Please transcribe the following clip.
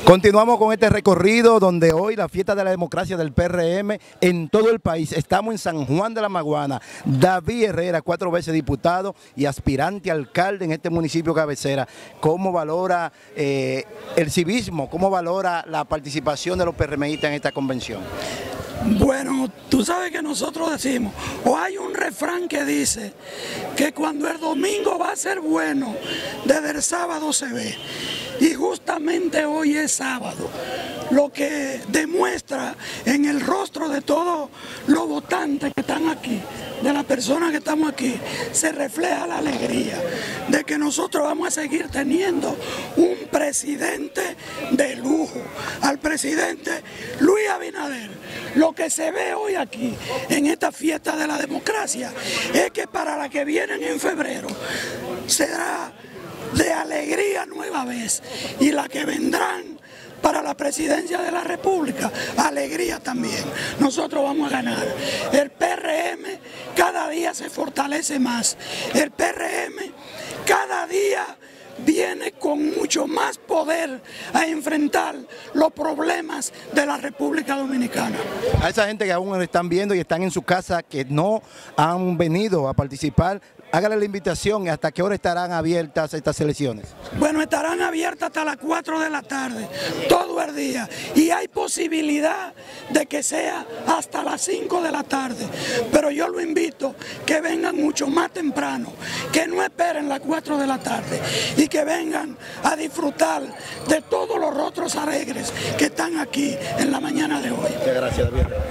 Continuamos con este recorrido donde hoy la fiesta de la democracia del PRM en todo el país. Estamos en San Juan de la Maguana. David Herrera, 4 veces diputado y aspirante a alcalde en este municipio cabecera. ¿Cómo valora el civismo? ¿Cómo valora la participación de los PRMistas en esta convención? Bueno, tú sabes que nosotros decimos, o hay un refrán que dice que cuando el domingo va a ser bueno, desde el sábado se ve. Y justamente hoy es sábado, lo que demuestra en el rostro de todos los votantes que están aquí, de las personas que estamos aquí, se refleja la alegría de que nosotros vamos a seguir teniendo un presidente de lujo, al presidente Luis Abinader. Lo que se ve hoy aquí, en esta fiesta de la democracia, es que para la que vienen en febrero será de alegría nueva vez, y la que vendrán para la presidencia de la República, alegría también. Nosotros vamos a ganar. El PRM cada día se fortalece más. El PRM cada día viene con mucho más poder a enfrentar los problemas de la República Dominicana. A esa gente que aún están viendo y están en su casa, que no han venido a participar, hágale la invitación. ¿Hasta qué hora estarán abiertas estas elecciones? Bueno, estarán abiertas hasta las 4 de la tarde, todo el día. Y hay posibilidad de que sea hasta las 5 de la tarde. Pero yo lo invito que vengan mucho más temprano, que no esperen las 4 de la tarde y que vengan a disfrutar de todos los rostros alegres que están aquí en la mañana de hoy. Muchas gracias, David.